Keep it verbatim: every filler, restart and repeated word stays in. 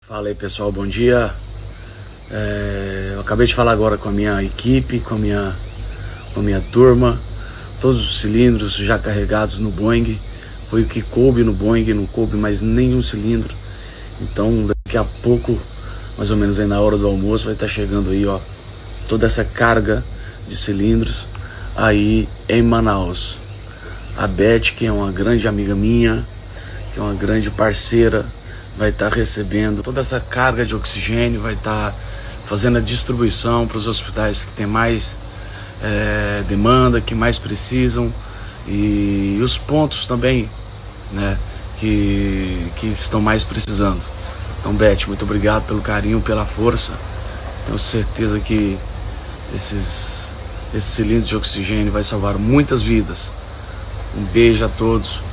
Fala aí pessoal, bom dia. É, eu acabei de falar agora com a minha equipe, com a minha, com a minha turma. Todos os cilindros já carregados no Boeing. Foi o que coube no Boeing, não coube mais nenhum cilindro. Então daqui a pouco, mais ou menos aí na hora do almoço, vai estar chegando aí, ó, toda essa carga de cilindros aí em Manaus. A Beth, que é uma grande amiga minha, que é uma grande parceira, vai estar recebendo toda essa carga de oxigênio, vai estar fazendo a distribuição para os hospitais que tem mais é, demanda, que mais precisam, e os pontos também, né, que, que estão mais precisando. Então, Beth, muito obrigado pelo carinho, pela força. Tenho certeza que esses, esses cilindros de oxigênio vai salvar muitas vidas. Um beijo a todos.